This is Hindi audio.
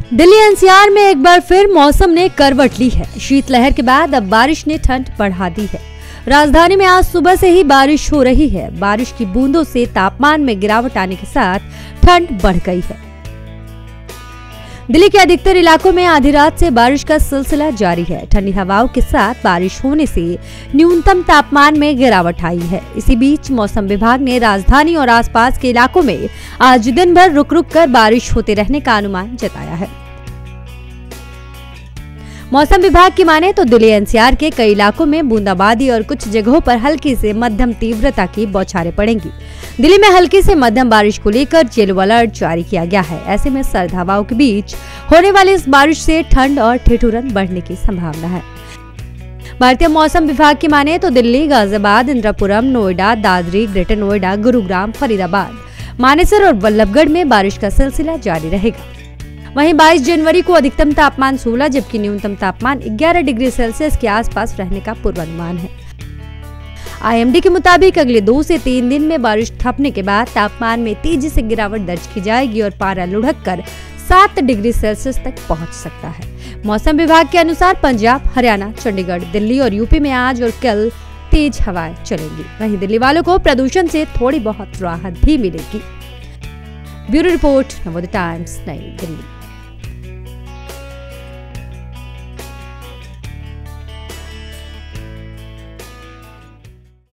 दिल्ली एनसीआर में एक बार फिर मौसम ने करवट ली है। शीतलहर के बाद अब बारिश ने ठंड बढ़ा दी है। राजधानी में आज सुबह से ही बारिश हो रही है। बारिश की बूंदों से तापमान में गिरावट आने के साथ ठंड बढ़ गई है। दिल्ली के अधिकतर इलाकों में आधी रात से बारिश का सिलसिला जारी है। ठंडी हवाओं के साथ बारिश होने से न्यूनतम तापमान में गिरावट आई है। इसी बीच मौसम विभाग ने राजधानी और आसपास के इलाकों में आज दिन भर रुक रुक कर बारिश होते रहने का अनुमान जताया है। मौसम विभाग की माने तो दिल्ली एनसीआर के कई इलाकों में बूंदाबांदी और कुछ जगहों पर हल्की से मध्यम तीव्रता की बौछारें पड़ेंगी। दिल्ली में हल्की से मध्यम बारिश को लेकर येलो अलर्ट जारी किया गया है। ऐसे में सर्द हवाओं के बीच होने वाली इस बारिश से ठंड और ठिठुरन बढ़ने की संभावना है। भारतीय मौसम विभाग की माने तो दिल्ली, गाजियाबाद, इंद्रपुरम, नोएडा, दादरी, ग्रेटर नोएडा, गुरुग्राम, फरीदाबाद, मानेसर और बल्लभगढ़ में बारिश का सिलसिला जारी रहेगा। वहीं 22 जनवरी को अधिकतम तापमान 16 जबकि न्यूनतम तापमान 11 डिग्री सेल्सियस के आसपास रहने का पूर्वानुमान है। आईएमडी के मुताबिक अगले 2 से 3 दिन में बारिश थपने के बाद तापमान में तेजी से गिरावट दर्ज की जाएगी और पारा लुढ़क कर 7 डिग्री सेल्सियस तक पहुंच सकता है। मौसम विभाग के अनुसार पंजाब, हरियाणा, चंडीगढ़, दिल्ली और यूपी में आज और कल तेज हवाएं चलेंगी। वहीं दिल्ली वालों को प्रदूषण से थोड़ी बहुत राहत भी मिलेगी। ब्यूरो रिपोर्ट, नवोदय टाइम्स, नई दिल्ली।